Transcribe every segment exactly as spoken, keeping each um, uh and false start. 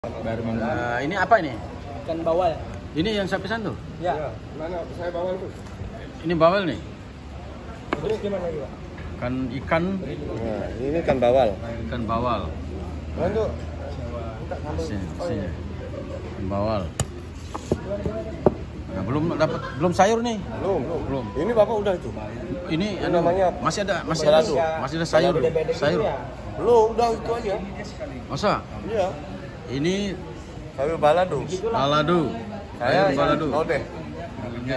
Baru uh, ini apa ini? Ikan bawal. Ini yang saya pesan tuh? Ya. Ya. Mana saya bawal tuh? Ini bawal nih? Terus gimana lagi, Pak? Kan ikan. Nah, ini kan bawal. Ikan bawal. Mana tuh? Sini, sini. Ikan bawal. Nah, belum dapat, belum sayur nih. Belum, belum. Belum. Ini Bapak udah itu. Ini Ini anu, namanya masih ada, masih balado. ada, masih ada sayur. Beda-beda gitu Sayur. ya? Belum, udah itu aja. Masa? Iya. Ini Sayur balado. balado. Saya Sayur balado. lodeh. Oke.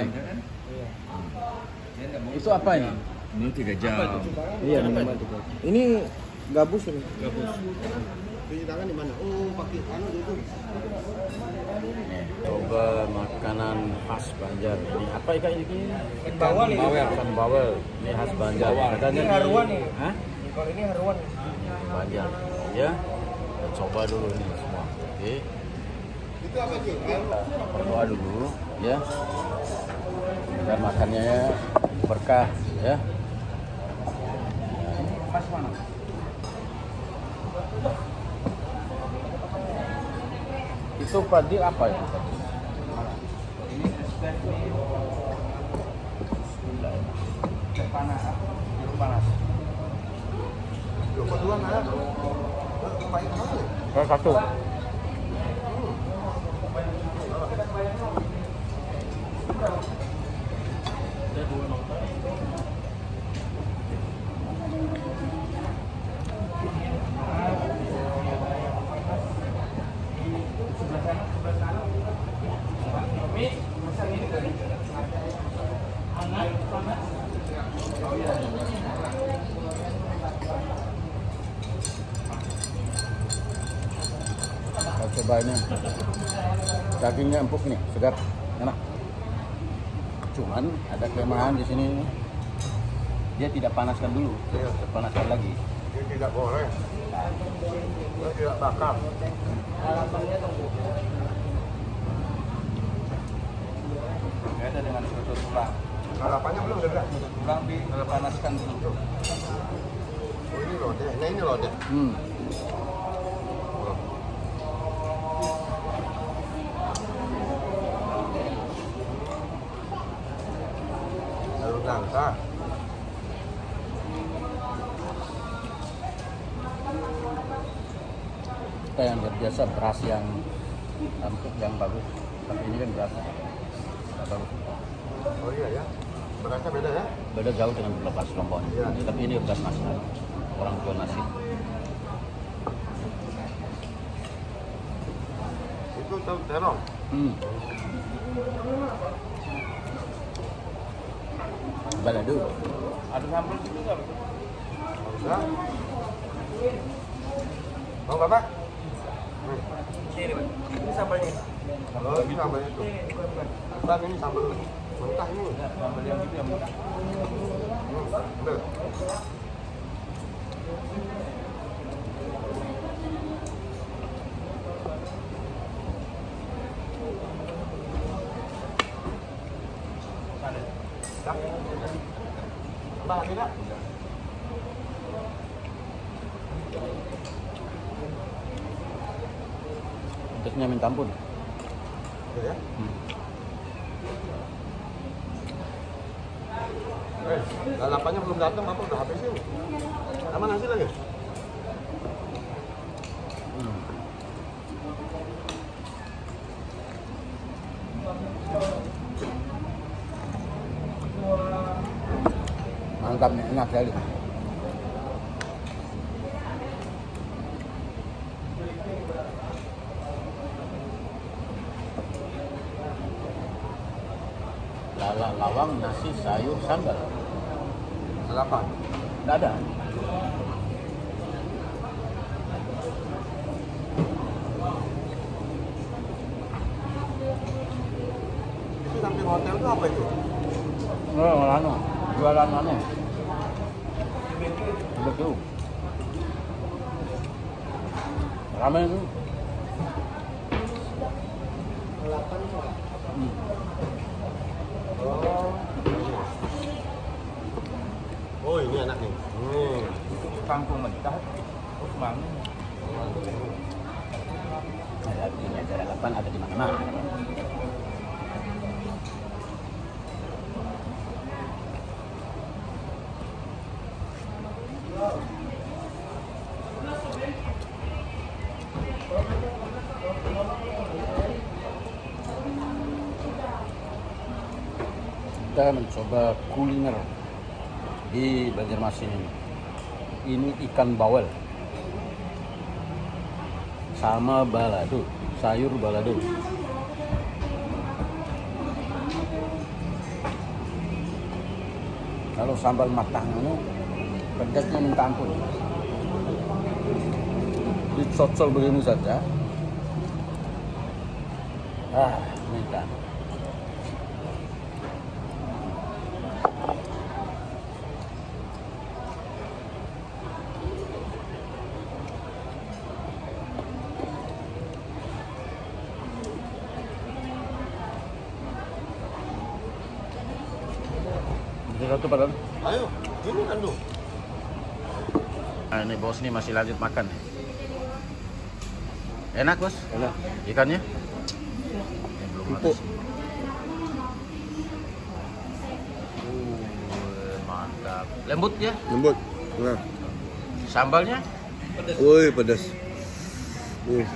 Itu apa ini? Ini tiga jam. Iya, memang itu. Ini gabus ini. Gabus. Cuci tangan di mana? Oh, pakai anu itu. Coba makanan khas Banjar. Ini apa ikan ini? Ikan bawal ini. Ikan bawal. Ini khas Banjar. Katanya Ini haruan nih. Hah? Kalau ini haruan. Banjar. Ya. Kita coba dulu nih semua. Oke. Itu apa sih? Berdoa dulu, ya. Agar makannya berkah, ya. Pas mana? Itu padi apa itu? Ini panas. Jeruk panas. Loh, kok dua nggak ada? Pakai apa? Saya satu. Kita coba ini. Dagingnya empuk nih, segar, enak. Cuman ada kelemahan di sini. Dia tidak panaskan dulu, Iya. dia panaskan lagi. Ini tidak boleh. Ini tidak bakar. Beda dengan soto tulang. Harapannya belum ada. Soto tulang dipanaskan dulu. Oh, ini lodeh. Nah, ini lodeh. Hmm. Lalu nangka. Kita yang biasa beras yang empuk yang bagus, tapi ini kan beras nggak bagus. Oh iya ya. Berasnya beda ya? Beda jauh dengan beras lombok. Iya. Tapi ini beras nasi, orang tua nasi. Itu tahu terong. Hmm. Balado. Ada sambal gitu nggak? Enggak. Mau Bapak? Hmm. Ini, Pak. Ini sambalnya. Oh, ini sambalnya tuh. Ini bukan bukan. Bang, ini sambal mentah ini. Enggak, sambal yang gitu yang mudah. Hmm, bener. Dah. Bang, lagi nggak? Pedasnya minta ampun. Iya ya. Hmm. Eh, lalapannya belum datang, Bapak udah habisin. Sama nasi lagi? Hmm. Mantap, enak sekali. Lala lawang, nasi, sayur, sambal. Lalapan. Nggak ada. Itu samping hotel itu apa itu? Oh, anu, jualan anu. Begitu. Ramen. Hmm. Oh. Oh, ini anak nih. Hmm. Kangkung mentah, terus mangu. Ada ada dunia jarak delapan ada di mana-mana. Kita mencoba kuliner di Banjarmasin ini. Ini ikan bawal sama balado, sayur balado. Kalau sambal matang ini pedasnya minta ampun. Dicocol begini saja. Ah, minta. Satu padahal. Ayo, ini kan tuh. Nah, ini bos nih masih lanjut makan. Enak bos? Enak. Ikannya? Ini belum Empuk. habis. Uh, mantap. Lembut ya? Lembut. Nah. Sambalnya? Woi, pedas. Wih.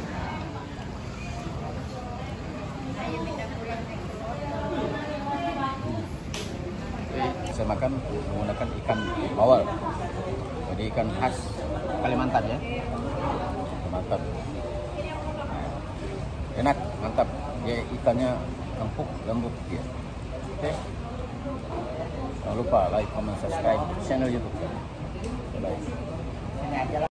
Saya makan menggunakan ikan bawal. Jadi ikan khas Kalimantan ya. Kalimantan. Enak, mantap. Dia ikannya empuk, lembut dia. Oke. Jangan lupa like, comment, subscribe channel YouTube. Bye.